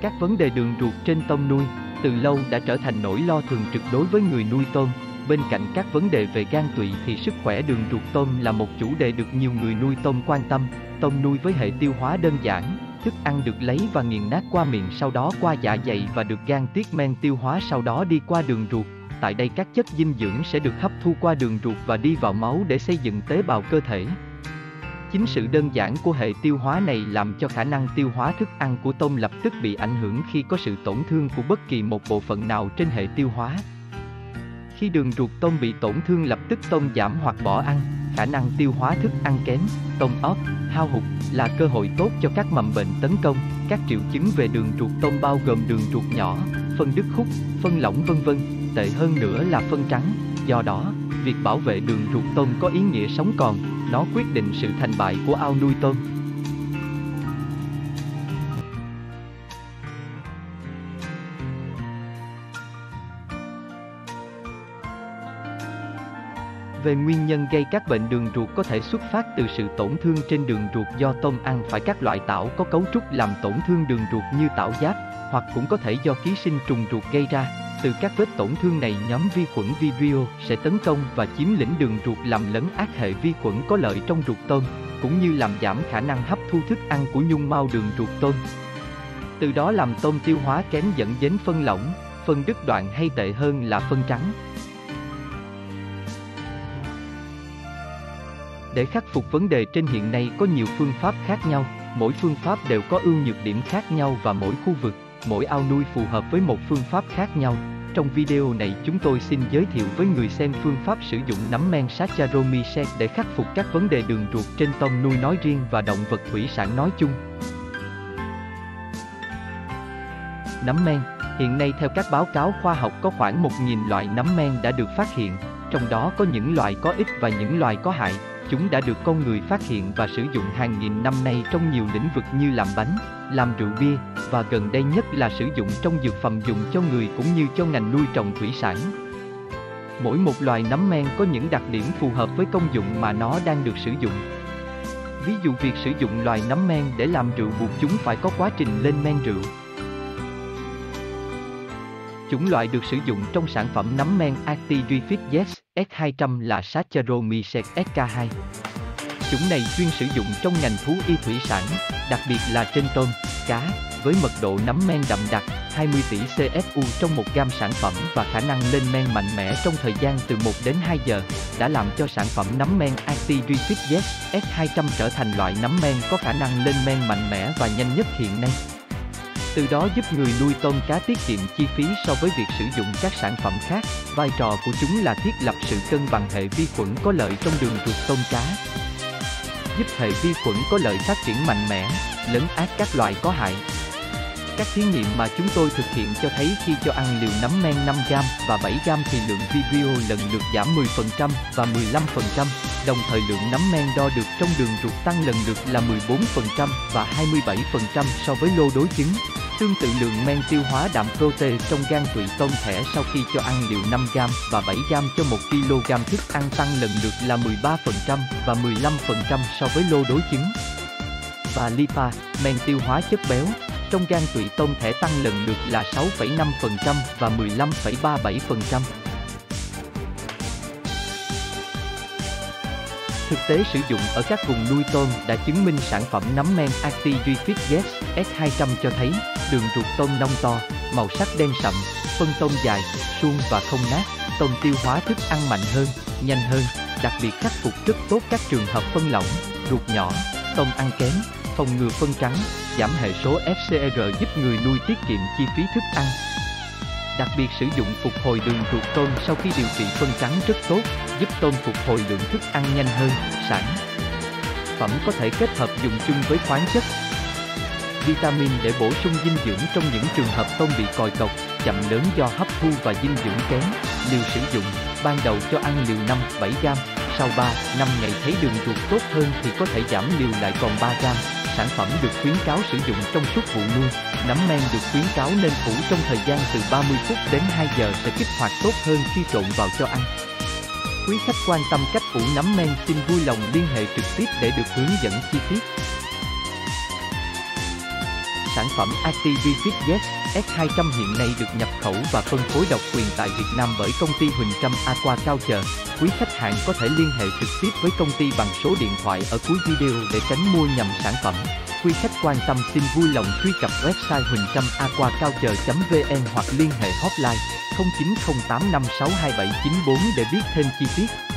Các vấn đề đường ruột trên tôm nuôi, từ lâu đã trở thành nỗi lo thường trực đối với người nuôi tôm. Bên cạnh các vấn đề về gan tụy thì sức khỏe đường ruột tôm là một chủ đề được nhiều người nuôi tôm quan tâm. Tôm nuôi với hệ tiêu hóa đơn giản, thức ăn được lấy và nghiền nát qua miệng, sau đó qua dạ dày và được gan tiết men tiêu hóa, sau đó đi qua đường ruột. Tại đây các chất dinh dưỡng sẽ được hấp thu qua đường ruột và đi vào máu để xây dựng tế bào cơ thể. Chính sự đơn giản của hệ tiêu hóa này làm cho khả năng tiêu hóa thức ăn của tôm lập tức bị ảnh hưởng khi có sự tổn thương của bất kỳ một bộ phận nào trên hệ tiêu hóa. Khi đường ruột tôm bị tổn thương, lập tức tôm giảm hoặc bỏ ăn, khả năng tiêu hóa thức ăn kém, tôm óp, hao hụt là cơ hội tốt cho các mầm bệnh tấn công. Các triệu chứng về đường ruột tôm bao gồm đường ruột nhỏ, phân đứt khúc, phân lỏng v.v. Tệ hơn nữa là phân trắng. Do đó, việc bảo vệ đường ruột tôm có ý nghĩa sống còn, nó quyết định sự thành bại của ao nuôi tôm. Về nguyên nhân gây các bệnh đường ruột có thể xuất phát từ sự tổn thương trên đường ruột do tôm ăn phải các loại tảo có cấu trúc làm tổn thương đường ruột như tảo giáp, hoặc cũng có thể do ký sinh trùng ruột gây ra. Từ các vết tổn thương này, nhóm vi khuẩn Vibrio sẽ tấn công và chiếm lĩnh đường ruột, làm lấn át hệ vi khuẩn có lợi trong ruột tôm, cũng như làm giảm khả năng hấp thu thức ăn của nhung mao đường ruột tôm. Từ đó làm tôm tiêu hóa kém, dẫn đến phân lỏng, phân đứt đoạn hay tệ hơn là phân trắng. Để khắc phục vấn đề trên, hiện nay có nhiều phương pháp khác nhau, mỗi phương pháp đều có ưu nhược điểm khác nhau và mỗi khu vực, mỗi ao nuôi phù hợp với một phương pháp khác nhau. Trong video này chúng tôi xin giới thiệu với người xem phương pháp sử dụng nấm men Saccharomyces để khắc phục các vấn đề đường ruột trên tôm nuôi nói riêng và động vật thủy sản nói chung. Nấm men. Hiện nay theo các báo cáo khoa học có khoảng 1.000 loại nấm men đã được phát hiện, trong đó có những loại có ích và những loại có hại. Chúng đã được con người phát hiện và sử dụng hàng nghìn năm nay trong nhiều lĩnh vực như làm bánh, làm rượu bia, và gần đây nhất là sử dụng trong dược phẩm dùng cho người cũng như cho ngành nuôi trồng thủy sản. Mỗi một loài nấm men có những đặc điểm phù hợp với công dụng mà nó đang được sử dụng. Ví dụ việc sử dụng loài nấm men để làm rượu buộc chúng phải có quá trình lên men rượu. Chủng loại được sử dụng trong sản phẩm nấm men Actirifix S200 là Saccharomyces SK2. Chủng này chuyên sử dụng trong ngành thú y thủy sản, đặc biệt là trên tôm, cá, với mật độ nấm men đậm đặc, 20 tỷ CFU trong 1 gam sản phẩm và khả năng lên men mạnh mẽ trong thời gian từ 1 đến 2 giờ, đã làm cho sản phẩm nấm men Actirifix S200 trở thành loại nấm men có khả năng lên men mạnh mẽ và nhanh nhất hiện nay. Từ đó giúp người nuôi tôm cá tiết kiệm chi phí so với việc sử dụng các sản phẩm khác. Vai trò của chúng là thiết lập sự cân bằng hệ vi khuẩn có lợi trong đường ruột tôm cá, giúp hệ vi khuẩn có lợi phát triển mạnh mẽ, lấn át các loại có hại. Các thí nghiệm mà chúng tôi thực hiện cho thấy khi cho ăn liều nấm men 5g và 7g thì lượng Vibrio lần lượt giảm 10% và 15%, đồng thời lượng nấm men đo được trong đường ruột tăng lần lượt là 14% và 27% so với lô đối chứng. Tương tự lượng men tiêu hóa đạm protein trong gan tụy tôm thẻ sau khi cho ăn liều 5g và 7g cho 1 kg thức ăn tăng lần lượt là 13% và 15% so với lô đối chứng. Và lipa, men tiêu hóa chất béo, trong gan tụy tôm thẻ tăng lần lượt là 6,5% và 15,37%. Thực tế sử dụng ở các vùng nuôi tôm đã chứng minh sản phẩm nấm men Actirifix S200 cho thấy đường ruột tôm nông to, màu sắc đen sậm, phân tôm dài, suông và không nát, tôm tiêu hóa thức ăn mạnh hơn, nhanh hơn, đặc biệt khắc phục rất tốt các trường hợp phân lỏng, ruột nhỏ, tôm ăn kém, phòng ngừa phân trắng, giảm hệ số FCR giúp người nuôi tiết kiệm chi phí thức ăn. Đặc biệt sử dụng phục hồi đường ruột tôm sau khi điều trị phân trắng rất tốt, giúp tôm phục hồi lượng thức ăn nhanh hơn. Sản phẩm có thể kết hợp dùng chung với khoáng chất, vitamin để bổ sung dinh dưỡng trong những trường hợp tôm bị còi cọc, chậm lớn do hấp thu và dinh dưỡng kém. Liều sử dụng, ban đầu cho ăn liều 5-7g, sau 3-5 ngày thấy đường ruột tốt hơn thì có thể giảm liều lại còn 3g. Sản phẩm được khuyến cáo sử dụng trong suốt vụ nuôi. Nấm men được khuyến cáo nên phủ trong thời gian từ 30 phút đến 2 giờ sẽ kích hoạt tốt hơn khi trộn vào cho ăn. Quý khách quan tâm cách phủ nấm men xin vui lòng liên hệ trực tiếp để được hướng dẫn chi tiết. sản phẩm Acti-Refit Yes S200 hiện nay được nhập khẩu và phân phối độc quyền tại Việt Nam bởi công ty Huỳnh Trâm Aquaculture. Quý khách hàng có thể liên hệ trực tiếp với công ty bằng số điện thoại ở cuối video để tránh mua nhầm sản phẩm. Quý khách quan tâm xin vui lòng truy cập website huỳngtramaquaculture.vn hoặc liên hệ hotline 0908562794 để biết thêm chi tiết.